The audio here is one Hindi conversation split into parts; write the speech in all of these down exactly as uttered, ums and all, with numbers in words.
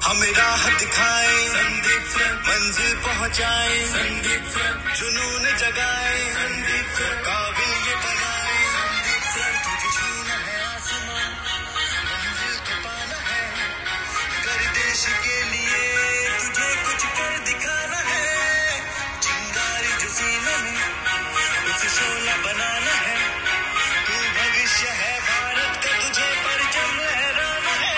हमें राह दिखाए, संदीप सर मंजिल पहुंचाए, संदीप सर जुनून जगाए, संदीप सर काबिल ये बनाए, संदीप सर तुझे छूना है आसमान, मंजिल को पाना है, कर देश के लिए तुझे कुछ कर दिखाना है, चिंगारी जो सीने में उसे शोला बनाना है, तू भविष्य है भारत का, तुझे परचम लहराना है।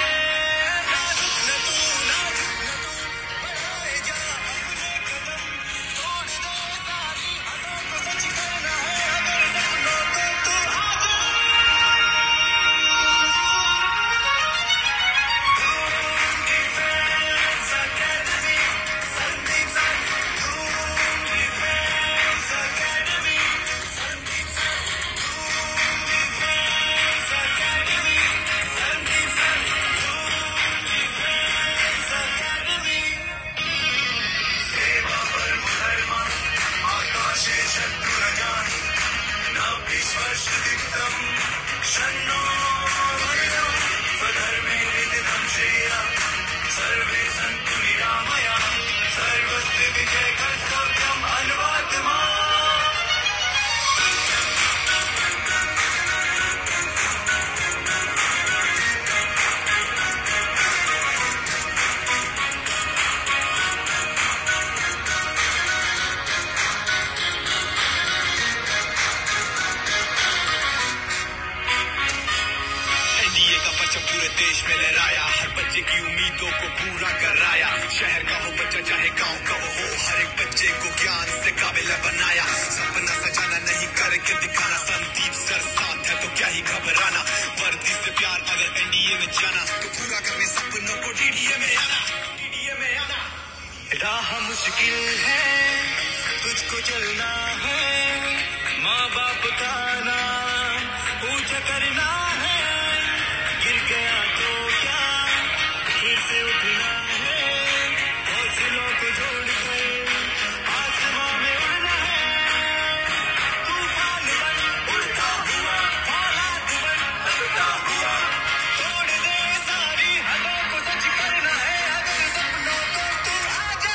पूरे देश में लहराया, हर बच्चे की उम्मीदों को पूरा कराया, शहर का हो बच्चा चाहे गांव का वो हो, हर एक बच्चे को ज्ञान से काबिल बनाया, सपना सजाना नहीं करके दिखाना, संदीप सर साथ है तो क्या ही घबराना, वर्दी से प्यार अगर एनडीए में जाना तो पूरा करने सपनों को डीडीए में आना, डीडीए में आना। राह मुश्किल है तुझको चलना है, माँ बाप का नाम ऊंचा करना है, गिर गया तो क्या फिर से उठना है, हौसलों को जोड़कर आसमां में उड़ना है, तूफान बन उड़ता हुआ, औलाद बन उड़ता हुआ, तोड़ दे सारी हदों को, सच करना है अगर सपनों को तू आजा।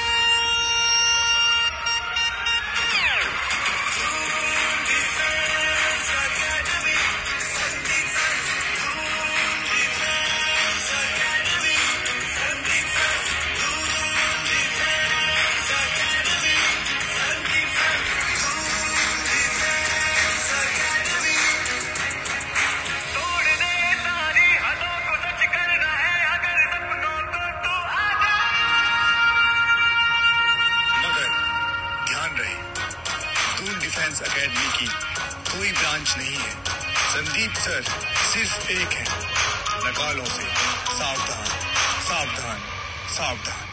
डिफेंस एकेडमी की कोई ब्रांच नहीं है, संदीप सर सिर्फ एक है, नकालों से सावधान सावधान सावधान।